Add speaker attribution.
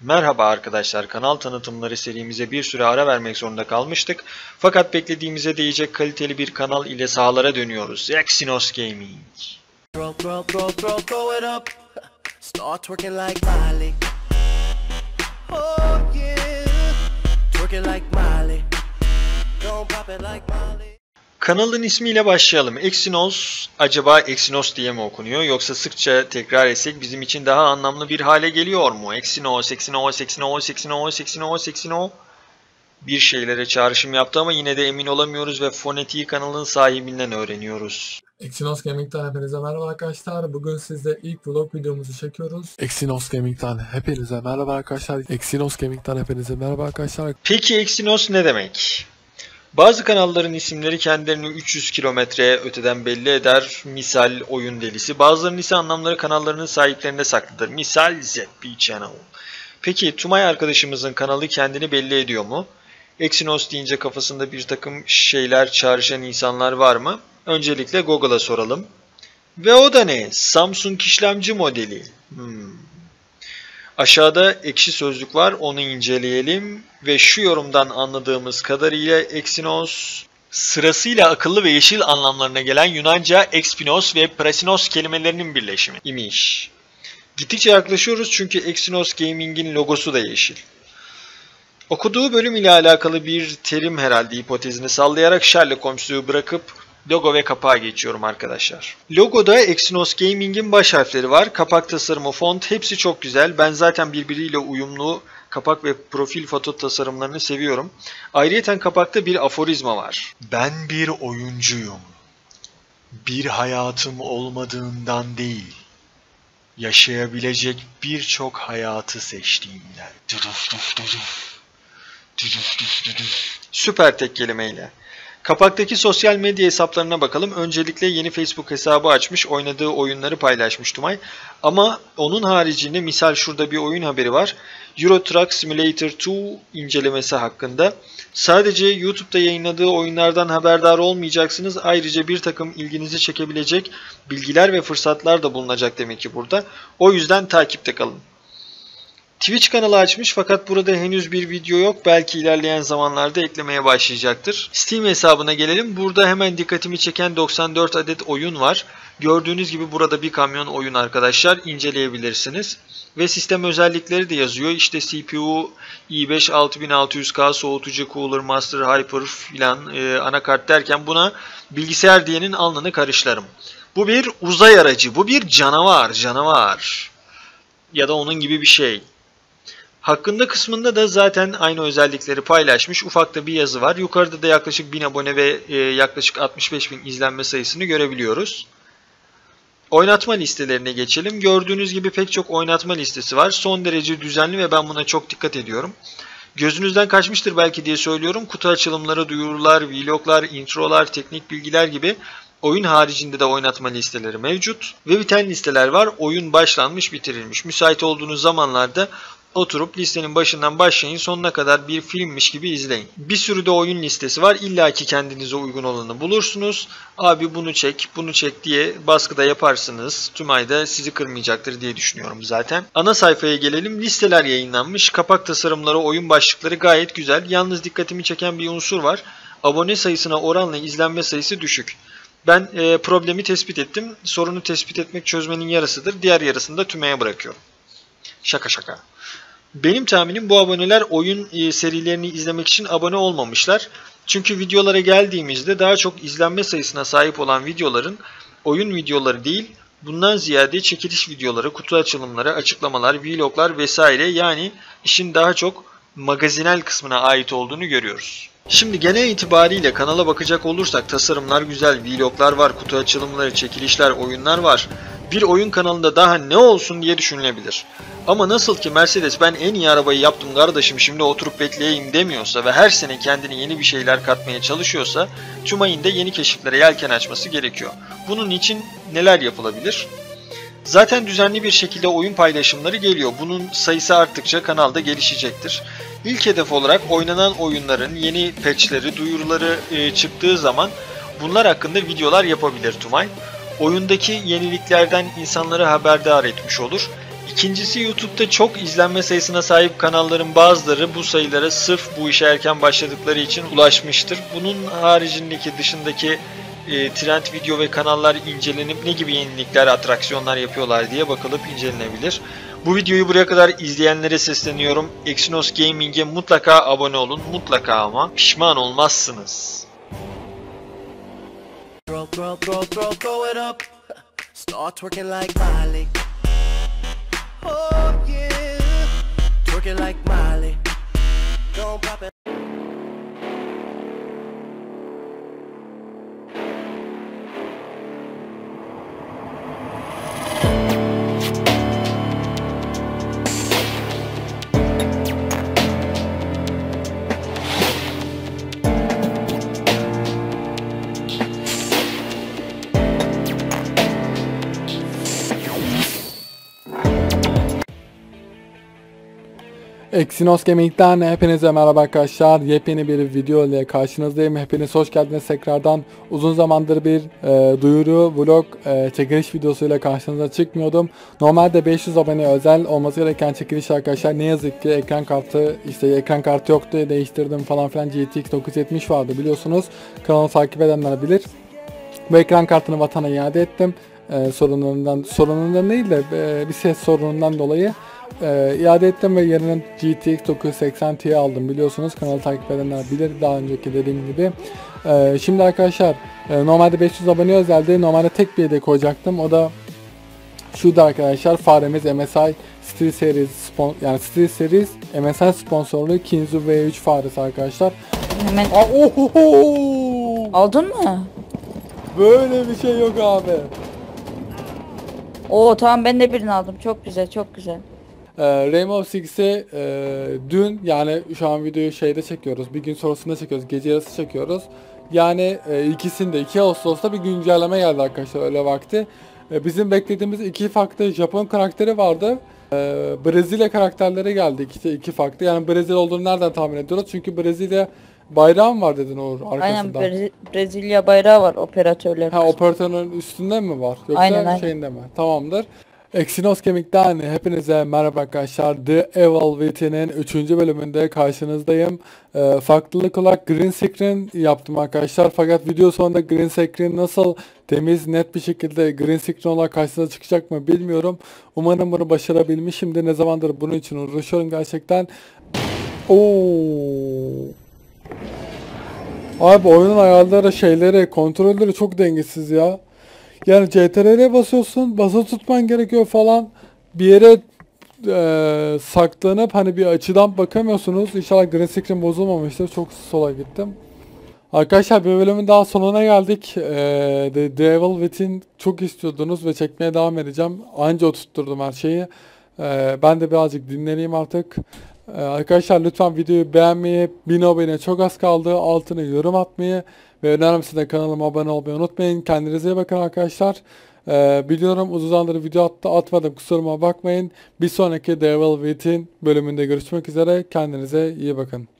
Speaker 1: Merhaba arkadaşlar, kanal tanıtımları serimize bir süre ara vermek zorunda kalmıştık. Fakat beklediğimize değecek kaliteli bir kanal ile sahalara dönüyoruz. Exynos Gaming.
Speaker 2: Throw it up. Start twerking like Miley. Oh yeah. Twerking like Miley. Don't pop it like Miley.
Speaker 1: Kanalın ismiyle başlayalım. Exynos, acaba Exynos diye mi okunuyor yoksa sıkça tekrar etsek bizim için daha anlamlı bir hale geliyor mu? Exynos, Exynos, Exynos, Exynos, Exynos, Exynos. Bir şeylere çağrışım yaptı ama yine de emin olamıyoruz ve fonetiği kanalın sahibinden öğreniyoruz.
Speaker 3: Exynos Gaming'den hepinize merhaba arkadaşlar. Bugün sizde ilk vlog videomuzu çekiyoruz.
Speaker 4: Exynos Gaming'den hepinize merhaba arkadaşlar. Exynos Gaming'den hepinize merhaba arkadaşlar.
Speaker 1: Peki Exynos ne demek? Bazı kanalların isimleri kendilerini 300 kilometre öteden belli eder. Misal Oyun Delisi. Bazılarının ise anlamları kanallarının sahiplerinde saklıdır. Misal ZP Channel. Peki Tumay arkadaşımızın kanalı kendini belli ediyor mu? Exynos deyince kafasında bir takım şeyler çağrışan insanlar var mı? Öncelikle Google'a soralım. Ve o da ne? Samsung işlemci modeli. Aşağıda ekşi sözlük var, onu inceleyelim ve şu yorumdan anladığımız kadarıyla Exynos sırasıyla akıllı ve yeşil anlamlarına gelen Yunanca Expinos ve Prasinos kelimelerinin birleşimi imiş. Gittikçe yaklaşıyoruz çünkü Exynos Gaming'in logosu da yeşil. Okuduğu bölüm ile alakalı bir terim herhalde hipotezini sallayarak Sherlock Holmes'u bırakıp logo ve kapağa geçiyorum arkadaşlar. Logoda Exynos Gaming'in baş harfleri var. Kapak tasarımı, font hepsi çok güzel. Ben zaten birbiriyle uyumlu kapak ve profil foto tasarımlarını seviyorum. Ayrıyeten kapakta bir aforizma var. Ben bir oyuncuyum. Bir hayatım olmadığından değil, yaşayabilecek birçok hayatı seçtiğimden. Süper tek kelimeyle. Kapaktaki sosyal medya hesaplarına bakalım. Öncelikle yeni Facebook hesabı açmış, oynadığı oyunları paylaşmış Tumay. Ama onun haricinde misal şurada bir oyun haberi var. Euro Truck Simulator 2 incelemesi hakkında. Sadece YouTube'da yayınladığı oyunlardan haberdar olmayacaksınız. Ayrıca bir takım ilginizi çekebilecek bilgiler ve fırsatlar da bulunacak demek ki burada. O yüzden takipte kalın. Twitch kanalı açmış fakat burada henüz bir video yok. Belki ilerleyen zamanlarda eklemeye başlayacaktır. Steam hesabına gelelim. Burada hemen dikkatimi çeken 94 adet oyun var. Gördüğünüz gibi burada bir kamyon oyun arkadaşlar. İnceleyebilirsiniz. Ve sistem özellikleri de yazıyor. İşte CPU i5 6600K, soğutucu, cooler, master, hyper filan anakart derken buna bilgisayar diyenin alnını karışlarım. Bu bir uzay aracı. Bu bir canavar. Ya da onun gibi bir şey. Hakkında kısmında da zaten aynı özellikleri paylaşmış. Ufak da bir yazı var. Yukarıda da yaklaşık 1000 abone ve yaklaşık 65.000 izlenme sayısını görebiliyoruz. Oynatma listelerine geçelim. Gördüğünüz gibi pek çok oynatma listesi var. Son derece düzenli ve ben buna çok dikkat ediyorum. Gözünüzden kaçmıştır belki diye söylüyorum. Kutu açılımları, duyurular, vloglar, introlar, teknik bilgiler gibi oyun haricinde de oynatma listeleri mevcut. Ve biten listeler var. Oyun başlanmış, bitirilmiş. Müsait olduğunuz zamanlarda oturup listenin başından başlayın, sonuna kadar bir filmmiş gibi izleyin. Bir sürü de oyun listesi var. İlla ki kendinize uygun olanı bulursunuz. Abi bunu çek diye baskıda yaparsınız. Tumay da sizi kırmayacaktır diye düşünüyorum zaten. Ana sayfaya gelelim. Listeler yayınlanmış. Kapak tasarımları, oyun başlıkları gayet güzel. Yalnız dikkatimi çeken bir unsur var. Abone sayısına oranla izlenme sayısı düşük. Ben problemi tespit ettim. Sorunu tespit etmek çözmenin yarısıdır. Diğer yarısını da Tümay'a bırakıyorum. Şaka. Benim tahminim bu aboneler oyun serilerini izlemek için abone olmamışlar. Çünkü videolara geldiğimizde daha çok izlenme sayısına sahip olan videoların oyun videoları değil, bundan ziyade çekiliş videoları, kutu açılımları, açıklamalar, vloglar vesaire, yani işin daha çok magazinel kısmına ait olduğunu görüyoruz. Şimdi genel itibariyle kanala bakacak olursak tasarımlar güzel, vloglar var, kutu açılımları, çekilişler, oyunlar var. Bir oyun kanalında daha ne olsun diye düşünülebilir. Ama nasıl ki Mercedes ben en iyi arabayı yaptım kardeşim şimdi oturup bekleyeyim demiyorsa ve her sene kendine yeni bir şeyler katmaya çalışıyorsa Tumay'ın da yeni keşiflere yelken açması gerekiyor. Bunun için neler yapılabilir? Zaten düzenli bir şekilde oyun paylaşımları geliyor. Bunun sayısı arttıkça kanalda gelişecektir. İlk hedef olarak oynanan oyunların yeni patchleri, duyuruları çıktığı zaman bunlar hakkında videolar yapabilir Tumay. Oyundaki yeniliklerden insanları haberdar etmiş olur. İkincisi, YouTube'da çok izlenme sayısına sahip kanalların bazıları bu sayılara sırf bu işe erken başladıkları için ulaşmıştır. Bunun haricindeki dışındaki trend video ve kanallar incelenip ne gibi yenilikler, atraksiyonlar yapıyorlar diye bakılıp incelenebilir. Bu videoyu buraya kadar izleyenlere sesleniyorum. Exynos Gaming'e mutlaka abone olun. Mutlaka, ama pişman olmazsınız.
Speaker 2: Throw it up. Start twerking like Miley. Oh yeah, twerking like Miley. Don't pop it.
Speaker 4: Exynos Gaming'den hepinize merhaba arkadaşlar. Yepyeni bir video ile karşınızdayım. Hepiniz hoş geldiniz tekrardan. Uzun zamandır bir duyuru, vlog, çekiliş videosuyla karşınıza çıkmıyordum. Normalde 500 abone özel olması gereken çekiliş arkadaşlar. Ne yazık ki ekran kartı yoktu, değiştirdim falan filan. GTX 970 vardı biliyorsunuz. Kanalı takip edenler bilir. Bu ekran kartını vatana iade ettim. Sorunlarından değil de bir ses sorunundan dolayı iade ettim ve yerine GTX 980 Ti aldım. Biliyorsunuz, kanalı takip edenler bilir, daha önceki dediğim gibi. Şimdi arkadaşlar, normalde 500 abone özeldi. Normalde tek bir hediye koyacaktım. O da şuydu arkadaşlar: faremiz MSI SteelSeries MSI sponsorlu Kinzu V3 faresi arkadaşlar.
Speaker 5: Hemen aldın mı?
Speaker 4: Böyle bir şey yok abi.
Speaker 5: Oo tamam, ben de birini aldım. Çok güzel, çok güzel.
Speaker 4: Rainbow Six'i dün, yani şu an videoyu şeyde çekiyoruz, bir gün sonrasında çekiyoruz, gece yarısı çekiyoruz. Yani ikisinde 2 Ağustos'ta bir güncelleme geldi arkadaşlar öyle vakti. Bizim beklediğimiz iki farklı Japon karakteri vardı. Brezilya karakterleri geldi, iki farklı. Yani Brezilya olduğunu nereden tahmin ediyoruz? Çünkü Brezilya bayrağı mı var dedin Uğur arkasında?
Speaker 5: Aynen, Brezilya bayrağı var operatörler.
Speaker 4: Ha, operatörün üstünde mi var? Yoksa
Speaker 5: aynen.
Speaker 4: Şeyinde mi? Tamamdır. Exynos Gaming'den hepinize merhaba arkadaşlar. The Evil Within'in 3. bölümünde karşınızdayım. Farklılık olarak green screen yaptım arkadaşlar. Fakat video sonunda green screen nasıl temiz, net bir şekilde green screen olarak karşınıza çıkacak mı bilmiyorum. Umarım bunu başarabilmişimdir. Ne zamandır bunun için uğraşıyorum gerçekten. Abi, oyunun ayarları, şeyleri, kontrolleri çok dengesiz ya. Yani CTRL'ye basıyorsun, basılı tutman gerekiyor falan. Bir yere saklanıp hani bir açıdan bakamıyorsunuz. İnşallah green screen bozulmamıştır. Çok sola gittim. Arkadaşlar, bir bölümün daha sonuna geldik. The Evil Within çok istiyordunuz ve çekmeye devam edeceğim. Anca oturtturdum her şeyi. Ben de birazcık dinleneyim artık. Arkadaşlar, lütfen videoyu beğenmeyi, 1000 abone çok az kaldı, altına yorum atmayı ve önemlisi de kanalıma abone olmayı unutmayın. Kendinize iyi bakın arkadaşlar. Biliyorum uzun zamandır video atmadım, kusuruma bakmayın. Bir sonraki The Evil Within bölümünde görüşmek üzere. Kendinize iyi bakın.